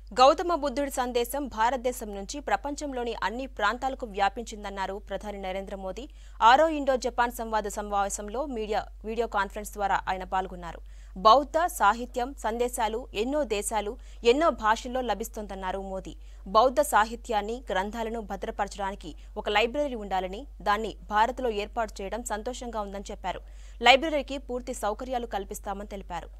గౌతమ బుద్ధుడి సందేశం భారతదేశం నుంచి ప్రపంచంలోని అన్ని ప్రాంతాలకు వ్యాపించిందన్నారు ప్రధాని నరేంద్ర మోదీ. 6వ ఇండో జపాన్ సంవాద సమావేశంలో వీడియో కాన్ఫరెన్స్ ద్వారా ఆయన పాల్గొన్నారు. బౌద్ధ సాహిత్యం సందేశాలు ఎన్నో దేశాలు ఎన్నో భాషల్లో లభిస్తోందన్నారు మోదీ. బౌద్ధ సాహిత్యాన్ని గ్రంథాలను భద్రపరచడానికి ఒక లైబ్రరీ ఉండాలని, దాన్ని భారత్లో ఏర్పాటు చేయడం సంతోషంగా ఉందని చెప్పారు. లైబ్రరీకి పూర్తి సౌకర్యాలు కల్పిస్తామని తెలిపారు.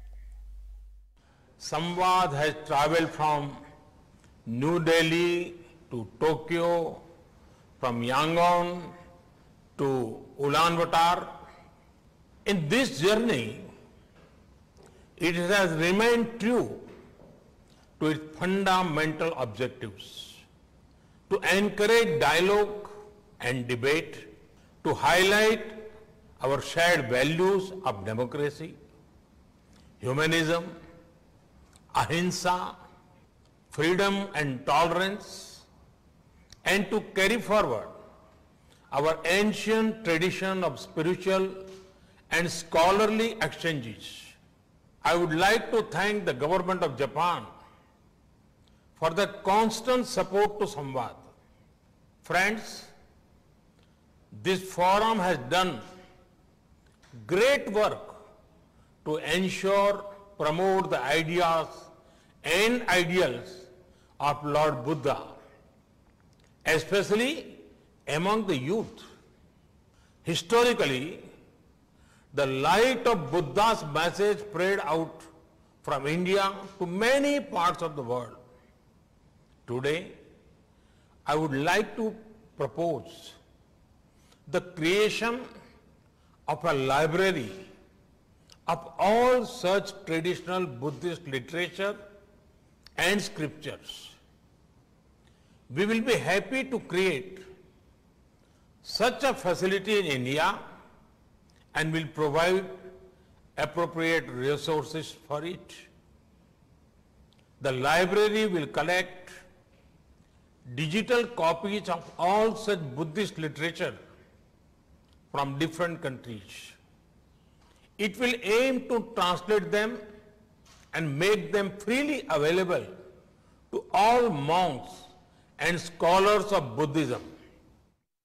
Samvad has traveled from New Delhi to Tokyo, from Yangon to Ulaanbaatar. In this journey, it has remained true to its fundamental objectives: to encourage dialogue and debate, to highlight our shared values of democracy, humanism, ahimsa, freedom and tolerance, and to carry forward our ancient tradition of spiritual and scholarly exchanges. I would like to thank the government of Japan for the constant support to Samvad. Friends, this forum has done great work to ensure promote the ideas and ideals of Lord Buddha, especially among the youth. Historically, the light of Buddha's message spread out from India to many parts of the world. Today, I would like to propose the creation of a library of all such traditional Buddhist literature and scriptures. We will be happy to create such a facility in India and will provide appropriate resources for it. The library will collect digital copies of all such Buddhist literature from different countries. It will aim to translate them and make them freely available to all monks and scholars of Buddhism.